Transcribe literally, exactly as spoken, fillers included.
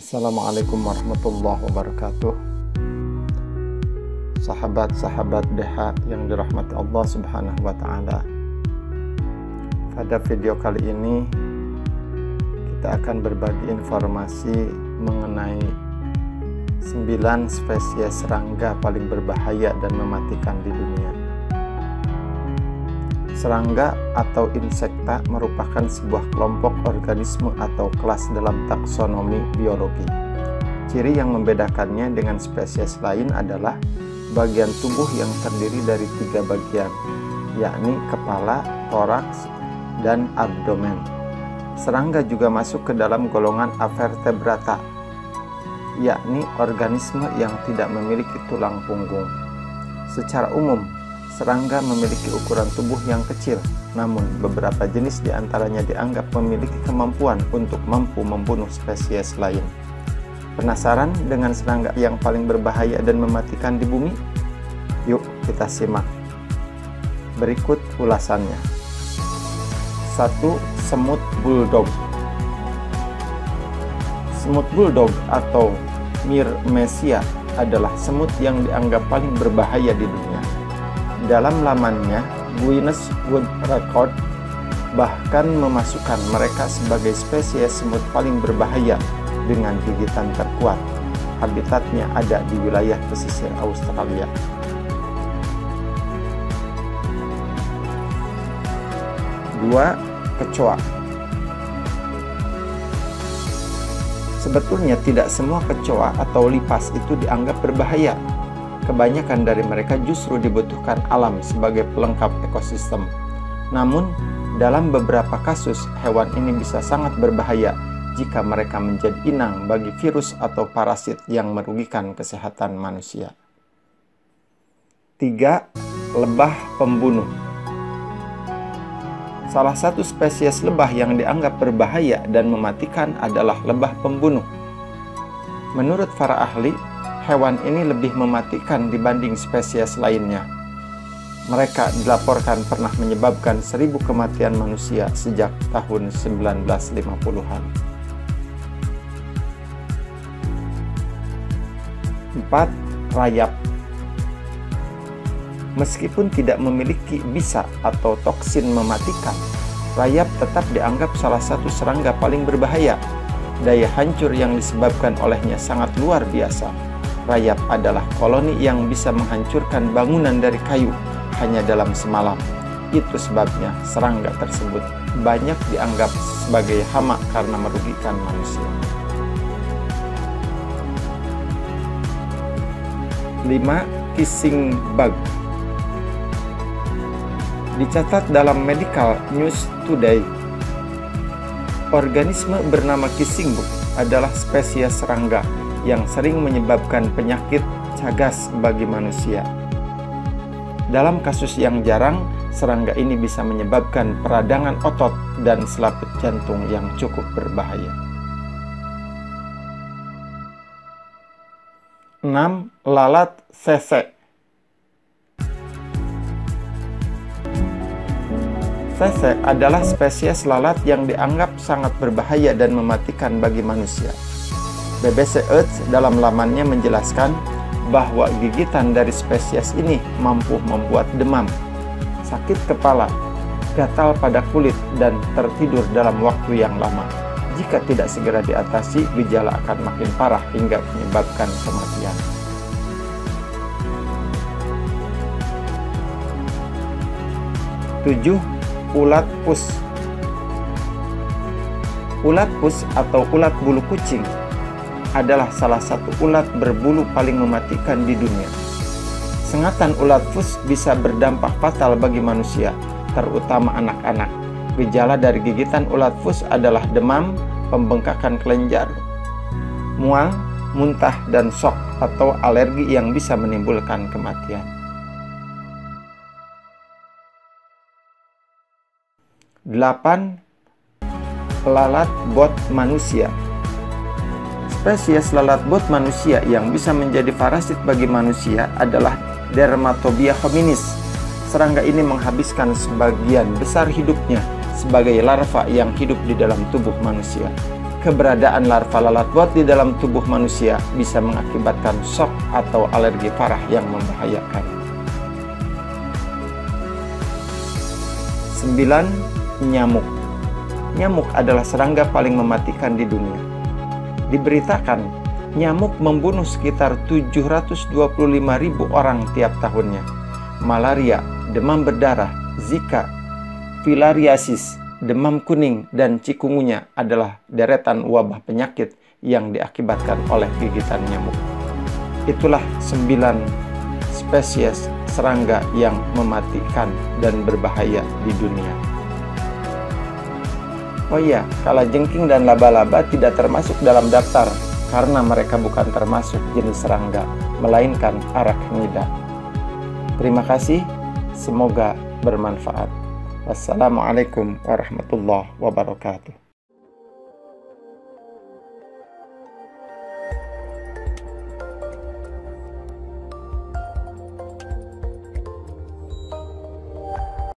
Assalamualaikum warahmatullahi wabarakatuh. Sahabat-sahabat D H yang dirahmati Allah Subhanahu wa Ta'ala, pada video kali ini kita akan berbagi informasi mengenai sembilan spesies serangga paling berbahaya dan mematikan di dunia. Serangga atau insekta merupakan sebuah kelompok organisme atau kelas dalam taksonomi biologi. Ciri yang membedakannya dengan spesies lain adalah bagian tubuh yang terdiri dari tiga bagian, yakni kepala, toraks, dan abdomen. Serangga juga masuk ke dalam golongan avertebrata, yakni organisme yang tidak memiliki tulang punggung. Secara umum, serangga memiliki ukuran tubuh yang kecil, namun beberapa jenis diantaranya dianggap memiliki kemampuan untuk mampu membunuh spesies lain. Penasaran dengan serangga yang paling berbahaya dan mematikan di bumi? Yuk kita simak. Berikut ulasannya. satu. Semut bulldog. Semut bulldog atau Myrmecia adalah semut yang dianggap paling berbahaya di dunia. Dalam lamannya, Guinness World Record bahkan memasukkan mereka sebagai spesies semut paling berbahaya dengan gigitan terkuat. Habitatnya ada di wilayah pesisir Australia. Dua. Kecoa. Sebetulnya tidak semua kecoa atau lipas itu dianggap berbahaya. Kebanyakan dari mereka justru dibutuhkan alam sebagai pelengkap ekosistem. Namun, dalam beberapa kasus, hewan ini bisa sangat berbahaya jika mereka menjadi inang bagi virus atau parasit yang merugikan kesehatan manusia. Tiga. Lebah pembunuh. Salah satu spesies lebah yang dianggap berbahaya dan mematikan adalah lebah pembunuh. Menurut para ahli, hewan ini lebih mematikan dibanding spesies lainnya. Mereka dilaporkan pernah menyebabkan seribu kematian manusia sejak tahun sembilan belas lima puluhan. Empat. Rayap. Meskipun tidak memiliki bisa atau toksin mematikan, rayap tetap dianggap salah satu serangga paling berbahaya. Daya hancur yang disebabkan olehnya sangat luar biasa. Rayap adalah koloni yang bisa menghancurkan bangunan dari kayu hanya dalam semalam. Itu sebabnya serangga tersebut banyak dianggap sebagai hama karena merugikan manusia. Lima. Kissing bug. Dicatat dalam Medical News Today, organisme bernama kissing bug adalah spesies serangga yang sering menyebabkan penyakit cagas bagi manusia. Dalam kasus yang jarang, serangga ini bisa menyebabkan peradangan otot dan selaput jantung yang cukup berbahaya. Enam. Lalat sese. Sese adalah spesies lalat yang dianggap sangat berbahaya dan mematikan bagi manusia. B B C Earth dalam lamannya menjelaskan bahwa gigitan dari spesies ini mampu membuat demam, sakit kepala, gatal pada kulit, dan tertidur dalam waktu yang lama. Jika tidak segera diatasi, gejala akan makin parah hingga menyebabkan kematian. Tujuh. Ulat pus. Ulat pus atau ulat bulu kucing adalah salah satu ulat berbulu paling mematikan di dunia. Sengatan ulat pus bisa berdampak fatal bagi manusia, terutama anak-anak. Gejala dari gigitan ulat pus adalah demam, pembengkakan kelenjar, mual, muntah, dan shock atau alergi yang bisa menimbulkan kematian. Delapan. Lalat bot manusia. Spesies lalat bot manusia yang bisa menjadi parasit bagi manusia adalah Dermatobia hominis. Serangga ini menghabiskan sebagian besar hidupnya sebagai larva yang hidup di dalam tubuh manusia. keberadaan larva lalat buat di dalam tubuh manusia bisa mengakibatkan shock atau alergi parah yang membahayakan. Sembilan. Nyamuk. Nyamuk adalah serangga paling mematikan di dunia. Diberitakan, nyamuk membunuh sekitar tujuh ratus dua puluh lima ribu orang tiap tahunnya. Malaria, demam berdarah, Zika, filariasis, demam kuning, dan cikungunya adalah deretan wabah penyakit yang diakibatkan oleh gigitan nyamuk. Itulah sembilan spesies serangga yang mematikan dan berbahaya di dunia. Oh iya, kalajengking dan laba-laba tidak termasuk dalam daftar karena mereka bukan termasuk jenis serangga, melainkan arachnida. Terima kasih, semoga bermanfaat. Wassalamualaikum warahmatullahi wabarakatuh.